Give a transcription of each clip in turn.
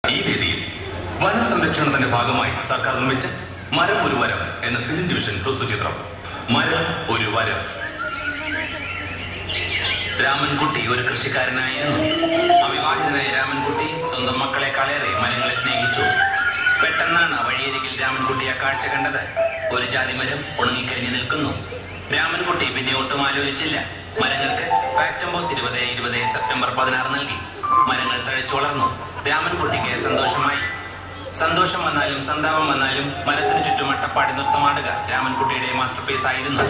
ഈ വേദിയിൽ വനസംരക്ഷണത്തിന്റെ ഭാഗമായി സർക്കാർ നിർമ്മിച്ച മരം ഒരു വരം എന്ന ഫിലിം ഡിവിഷൻ ഹ്രസ്വചിത്രം മരം ഒരു വരം. രാമൻകുട്ടി ഒരു കൃഷിക്കാരനായിരുന്നു. അവിവാഹിതനായ രാമൻകുട്ടി സ്വന്തം മക്കളെക്കാളേറെ മരങ്ങളെ സ്നേഹിച്ചു. പെട്ടെന്നാണ് വഴിയരികിൽ രാമൻകുട്ടി ആ കാഴ്ച കണ്ടത്. ഒരു ജാതി മരം ഉണങ്ങിക്കരിഞ്ഞു നിൽക്കുന്നു. രാമൻകുട്ടി പിന്നെ ഒട്ടും ആലോചിച്ചില്ല. മരങ്ങൾക്ക് ഫാക്ടംബോസ് 2020 സെപ്റ്റംബർ 16 നൽകി. മരങ്ങൾ തഴച്ചു വളർന്നു. രാമൻകുട്ടിക്ക് സന്തോഷമായി. സന്തോഷം വന്നാലും സന്താപം വന്നാലും മരത്തിനു ചുറ്റും അട്ടപ്പാടി നൃത്തമാടുക രാമൻകുട്ടിയുടെ മാസ്റ്റർ പീസ് ആയിരുന്നു.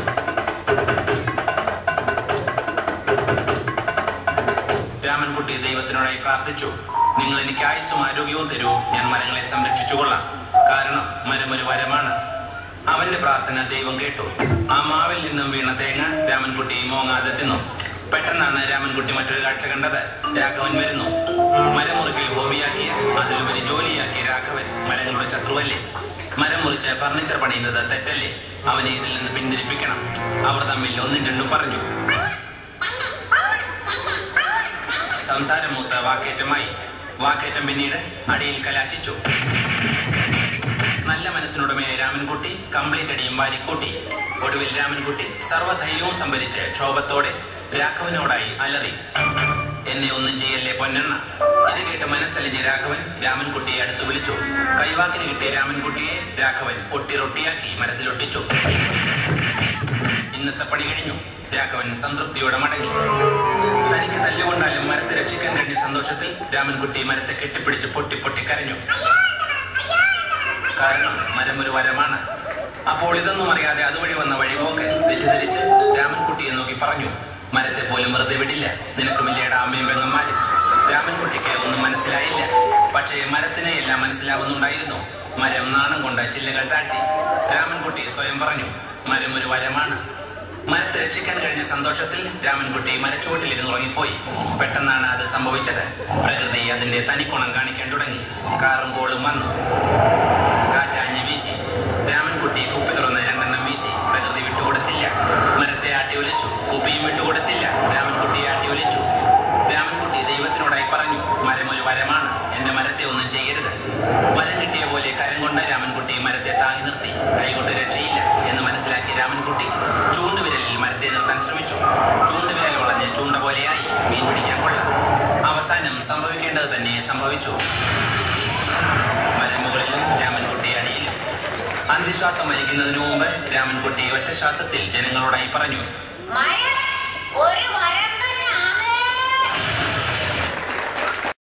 രാമൻകുട്ടി ദൈവത്തിനോടായി പ്രാർത്ഥിച്ചു, നിങ്ങൾ എനിക്ക് ആയുസ്സും ആരോഗ്യവും തരൂ, ഞാൻ മരങ്ങളെ സംരക്ഷിച്ചുകൊള്ളാം. കാരണം മരം ഒരു വരമാണ്. അവന്റെ പ്രാർത്ഥന ദൈവം കേട്ടു. ആ മാവിൽ നിന്നും വീണ തേങ്ങ രാമൻകുട്ടി മോങ്ങാതെ തിന്നു. പെട്ടെന്നാണ് രാമൻകുട്ടി മറ്റൊരു കാഴ്ച കണ്ടത്. രാഘവൻ വരുന്നു. മരമുറിക്കൽ ഹോബിയാക്കിയ, അതിലുപരി ജോലിയാക്കിയ രാഘവൻ മരങ്ങളുടെ ശത്രുവല്ലേ? മരം മുറിച്ച് ഫർണിച്ചർ പണിയുന്നത് തെറ്റല്ലേ? അവനെ ഇതിൽ നിന്ന് പിന്തിരിപ്പിക്കണം. അവർ തമ്മിൽ ഒന്നും രണ്ടും പറഞ്ഞു. സംസാരം മൂത്ത വാക്കേറ്റമായി. വാക്കേറ്റം പിന്നീട് അടിയിൽ കലാശിച്ചു. നല്ല മനസ്സിനുടമയായ രാമൻകുട്ടി കംപ്ലീറ്റ് അടിയും വാരിക്കൂട്ടി. ഒടുവിൽ രാമൻകുട്ടി സർവ്വധൈര്യവും സംഭരിച്ച് ക്ഷോഭത്തോടെ രാഘവനോടായി അലറി, എന്നെ ഒന്നും ചെയ്യല്ലേ പൊന്നെണ്ണ. ഇത് കേട്ട് മനസ്സലിഞ്ഞ രാഘവൻ രാമൻകുട്ടിയെ അടുത്ത് വിളിച്ചു. കൈവാക്കിന് കിട്ടിയ രാമൻകുട്ടിയെ രാഘവൻ ഒട്ടിറൊട്ടിയാക്കി മരത്തിലൊട്ടിച്ചു. ഇന്നത്തെ പണി കഴിഞ്ഞു. രാഘവൻ സംതൃപ്തിയോടെ മടങ്ങി. തനിക്ക് തല്ലുകൊണ്ടാലും മരത്തെ രക്ഷിക്കാൻ കഴിഞ്ഞ സന്തോഷത്തിൽ രാമൻകുട്ടി മരത്തെ കെട്ടിപ്പിടിച്ച് പൊട്ടി പൊട്ടി കരഞ്ഞു. കാരണം മരം ഒരു വരമാണ്. അപ്പോൾ ഇതൊന്നും അറിയാതെ അതുവഴി വന്ന വഴിപോക്കൻ തെറ്റിദ്ധരിച്ച് രാമൻകുട്ടിയെ നോക്കി പറഞ്ഞു, മരത്തെ പോലും വെറുതെ വിടില്ല, നിനക്കുമില്ലേടാ അമ്മയും പെങ്ങന്മാരും. രാമൻകുട്ടിക്ക് ഒന്നും മനസ്സിലായില്ല. പക്ഷേ മരത്തിനെ എല്ലാം മനസ്സിലാവുന്നുണ്ടായിരുന്നു. മരം നാണം കൊണ്ട് ചില്ലകൾ താഴ്ത്തി. രാമൻകുട്ടി സ്വയം പറഞ്ഞു, മരം ഒരു വരമാണ്. മരത്തെ രക്ഷിക്കാൻ കഴിഞ്ഞ സന്തോഷത്തിൽ രാമൻകുട്ടി മരച്ചുവട്ടിലിരുന്ന് ഉറങ്ങിപ്പോയി. പെട്ടെന്നാണ് അത് സംഭവിച്ചത്. പ്രകൃതി അതിന്റെ തനിക്കുണം കാണിക്കാൻ തുടങ്ങി. കാറും കോളും വന്നു. കാറ്റാഞ്ഞ് വീശി. രാമൻകുട്ടി കുപ്പി തുറന്ന് രണ്ടെണ്ണം വീശി. പ്രകൃതി വിട്ടുകൊടുത്തില്ല. മരത്തെ ആട്ടി ഒലിച്ചു. കുപ്പിയും വിട്ടുകൊടുത്തില്ല. രാമൻകുട്ടിയെ ആട്ടി ഒലിച്ചു. രാമൻകുട്ടി ദൈവത്തിനോടായി പറഞ്ഞു, മരം ഒരു വരമാണ്, എന്റെ മരത്തെ ഒന്നും ചെയ്യരുത്. വരം കിട്ടിയ പോലെ കരം കൊണ്ട് രാമൻകുട്ടി മരത്തെ താങ്ങി നിർത്തി. കൈകൊണ്ട് രക്ഷയില്ല എന്ന് മനസ്സിലാക്കിയ രാമൻകുട്ടി ചൂണ്ടുവിരലിൽ മരത്തെ നിർത്താൻ ശ്രമിച്ചു. ചൂണ്ടുവിരൽ വളഞ്ഞ് ചൂണ്ട പോലെയായി. മീൻ പിടിക്കാൻ കൊള്ളാം. അവസാനം സംഭവിക്കേണ്ടത് തന്നെ സംഭവിച്ചു. മരം മുകളിലും രാമൻകുട്ടി അടിയിലും. അന്ത്യശ്വാസം വലിക്കുന്നതിന് മുമ്പ് രാമൻകുട്ടി ഒറ്റ ശ്വാസത്തിൽ ജനങ്ങളോടായി പറഞ്ഞു,